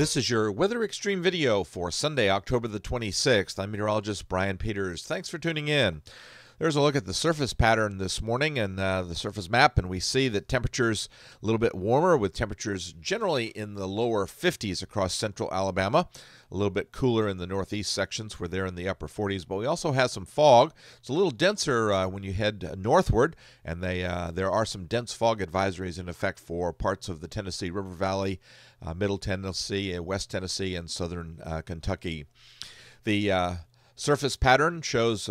This is your Weather Extreme video for Sunday, October the 26th. I'm meteorologist Brian Peters. Thanks for tuning in. There's a look at the surface pattern this morning and the surface map, and we see that temperatures a little bit warmer with temperatures generally in the lower 50s across central Alabama. A little bit cooler in the northeast sections where they're in the upper 40s, but we also have some fog. It's a little denser when you head northward, and there are some dense fog advisories in effect for parts of the Tennessee River Valley, Middle Tennessee, West Tennessee, and southern Kentucky. The surface pattern shows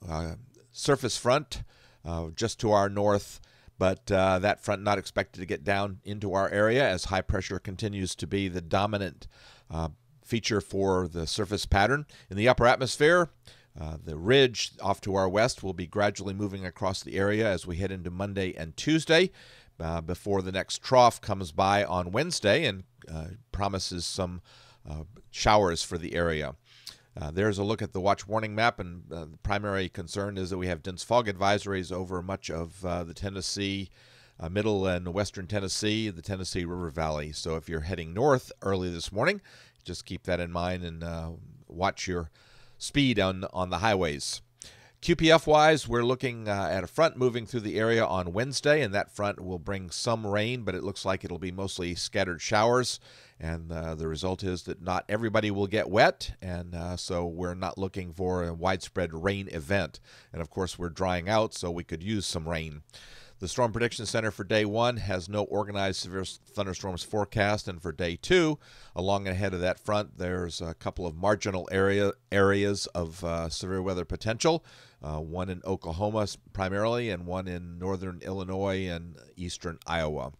surface front just to our north, but that front not expected to get down into our area as high pressure continues to be the dominant feature for the surface pattern. In the upper atmosphere, the ridge off to our west will be gradually moving across the area as we head into Monday and Tuesday before the next trough comes by on Wednesday and promises some showers for the area. There's a look at the watch warning map, and the primary concern is that we have dense fog advisories over much of the Tennessee, middle and western Tennessee, the Tennessee River Valley. So if you're heading north early this morning, just keep that in mind and watch your speed on the highways. QPF-wise, we're looking at a front moving through the area on Wednesday, and that front will bring some rain, but it looks like it'll be mostly scattered showers. And the result is that not everybody will get wet, and so we're not looking for a widespread rain event. And, of course, we're drying out, so we could use some rain. The Storm Prediction Center for Day 1 has no organized severe thunderstorms forecast, and for Day 2, along and ahead of that front, there's a couple of marginal areas of severe weather potential, one in Oklahoma primarily, and one in northern Illinois and eastern Iowa.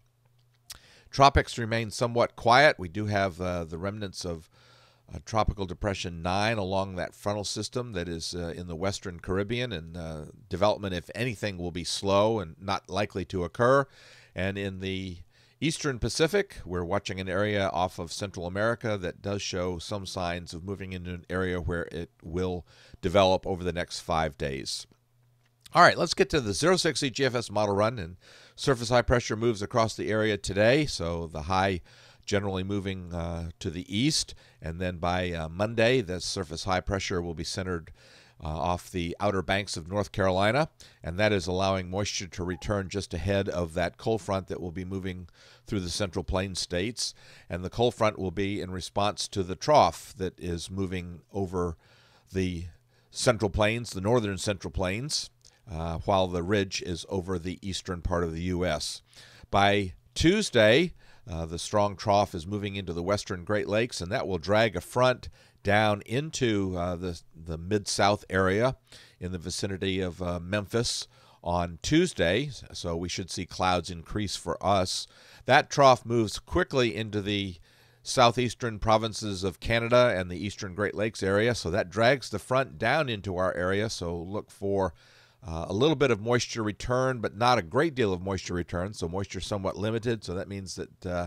Tropics remain somewhat quiet. We do have the remnants of Tropical Depression 9 along that frontal system that is in the western Caribbean, and development, if anything, will be slow and not likely to occur. And in the eastern Pacific, we're watching an area off of Central America that does show some signs of moving into an area where it will develop over the next 5 days. All right, let's get to the 060 GFS model run, and surface high pressure moves across the area today, so the high generally moving to the east, and then by Monday, the surface high pressure will be centered off the outer banks of North Carolina, and that is allowing moisture to return just ahead of that cold front that will be moving through the Central Plains states, and the cold front will be in response to the trough that is moving over the Central Plains, the northern Central Plains, while the ridge is over the eastern part of the U.S. By Tuesday, the strong trough is moving into the western Great Lakes, and that will drag a front down into the Mid-South area in the vicinity of Memphis on Tuesday, so we should see clouds increase for us. That trough moves quickly into the southeastern provinces of Canada and the eastern Great Lakes area, so that drags the front down into our area, so look for a little bit of moisture return, but not a great deal of moisture return, so moisture somewhat limited. So that means that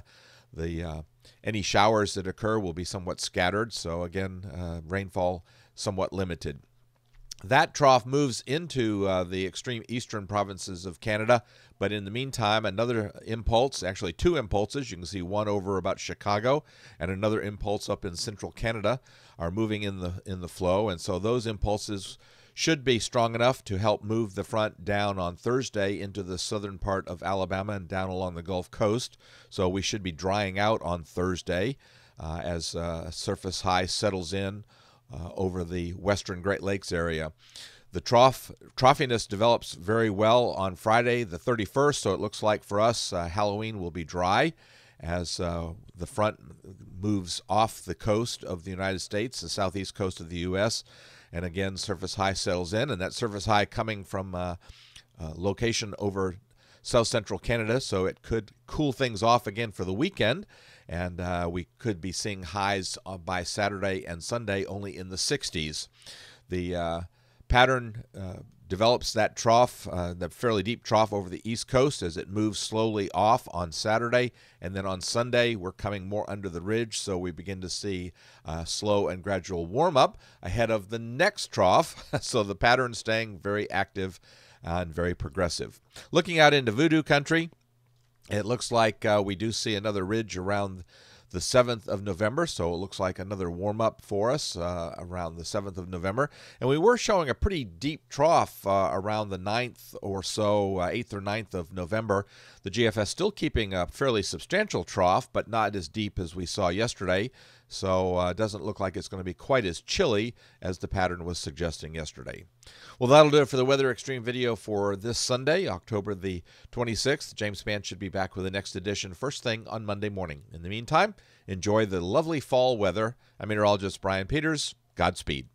any showers that occur will be somewhat scattered. So again, rainfall somewhat limited. That trough moves into the extreme eastern provinces of Canada, but in the meantime, another impulse, actually two impulses, you can see one over about Chicago and another impulse up in central Canada, are moving in the flow, and so those impulses should be strong enough to help move the front down on Thursday into the southern part of Alabama and down along the Gulf Coast. So we should be drying out on Thursday as surface high settles in over the western Great Lakes area. The troughiness develops very well on Friday the 31st, so it looks like for us Halloween will be dry as the front moves off the coast of the United States, the southeast coast of the U.S., and again, surface high settles in, and that surface high coming from location over south central Canada, so it could cool things off again for the weekend, and we could be seeing highs by Saturday and Sunday only in the 60s. The pattern develops that trough, the fairly deep trough over the east coast as it moves slowly off on Saturday, and then on Sunday we're coming more under the ridge, so we begin to see slow and gradual warm-up ahead of the next trough, so the pattern staying very active and very progressive. Looking out into Voodoo country, it looks like we do see another ridge around the 7th of November, so it looks like another warm-up for us around the 7th of November. And we were showing a pretty deep trough around the 9th or so, 8th or 9th of November. The GFS still keeping a fairly substantial trough, but not as deep as we saw yesterday. So it doesn't look like it's going to be quite as chilly as the pattern was suggesting yesterday. Well, that'll do it for the Weather Xtreme video for this Sunday, October the 26th. James Spann should be back with the next edition first thing on Monday morning. In the meantime, enjoy the lovely fall weather. I'm meteorologist Brian Peters. Godspeed.